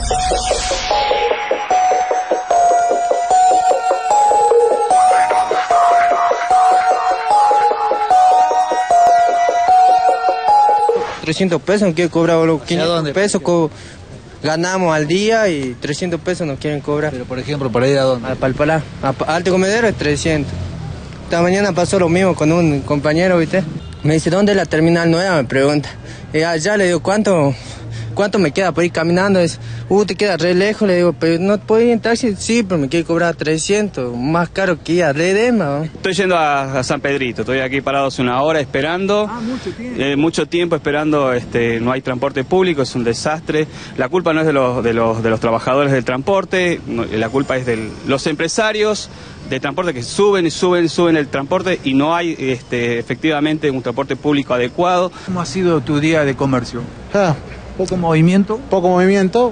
$300 nos quieren cobrar, los 500 pesos ganamos al día y 300 pesos nos quieren cobrar. Pero por ejemplo, ¿para ir a dónde? A Palpalá, a Alto Comedero es 300. Esta mañana pasó lo mismo con un compañero, ¿viste? Me dice, ¿dónde es la terminal nueva? Me pregunta. Y allá le digo, ¿cuánto me queda por ir caminando? Dice, te queda re lejos. Le digo, pero ¿no puedo ir en taxi? Sí, pero me quiere cobrar 300, más caro que ir a Redema, ¿no? Estoy yendo a San Pedrito, estoy aquí parado hace una hora esperando. Mucho tiempo esperando, no hay transporte público, es un desastre. La culpa no es de los trabajadores del transporte, la culpa es de los empresarios de transporte que suben el transporte y no hay efectivamente un transporte público adecuado. ¿Cómo ha sido tu día de comercio? ¿Poco movimiento? Poco movimiento,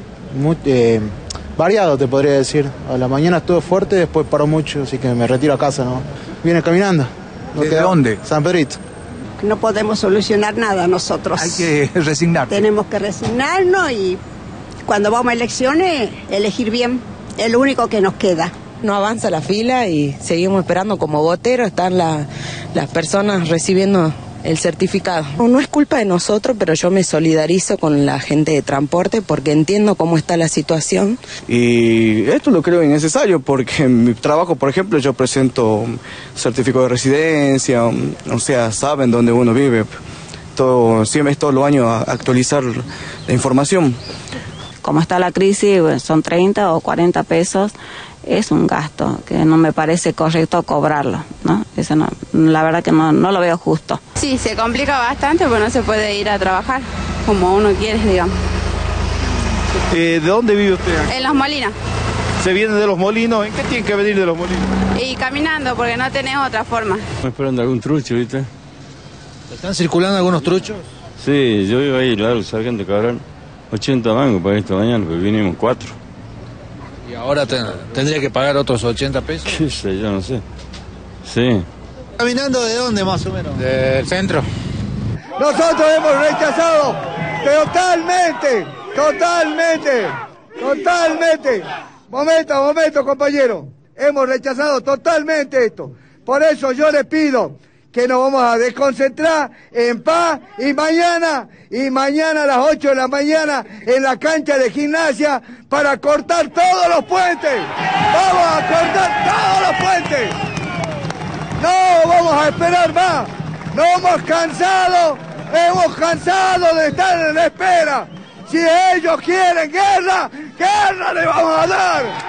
variado te podría decir. A la mañana estuvo fuerte, después paró mucho, así que me retiro a casa, ¿no? Viene caminando. ¿De dónde? San Pedrito. No podemos solucionar nada nosotros. Hay que resignarnos. Tenemos que resignarnos y cuando vamos a elecciones, elegir bien. Es lo único que nos queda. No avanza la fila y seguimos esperando como voteros, están las personas recibiendo el certificado. No es culpa de nosotros, pero yo me solidarizo con la gente de transporte porque entiendo cómo está la situación. Y esto lo creo innecesario porque en mi trabajo, por ejemplo, yo presento certificado de residencia, o sea, saben dónde uno vive. Siempre es todos los años a actualizar la información. Como está la crisis, son 30 o 40 pesos. Es un gasto que no me parece correcto cobrarlo, ¿no? Eso no, la verdad que no lo veo justo. Sí, se complica bastante porque no se puede ir a trabajar como uno quiere, digamos. ¿De dónde vive usted? En Los Molinos. ¿Se viene de Los Molinos? ¿En qué tiene que venir de Los Molinos? Y caminando porque no tenés otra forma. Estoy esperando algún trucho, ¿viste? ¿Están circulando algunos truchos? Sí, yo iba ahí, claro, el sargento Cabral. 80 mangos para esta mañana, pues vinimos 4. ¿Y ahora tendría que pagar otros 80 pesos? ¿Qué sé? Yo no sé. Sí. ¿Caminando de dónde más o menos? Del centro. Nosotros hemos rechazado totalmente. Momento, compañero. Hemos rechazado totalmente esto. Por eso yo les pido que nos vamos a desconcentrar en paz y mañana a las 8 de la mañana en la cancha de gimnasia para cortar todos los puentes. Vamos a cortar todos los puentes. No vamos a esperar más. No hemos cansado de estar en la espera. Si ellos quieren guerra le vamos a dar.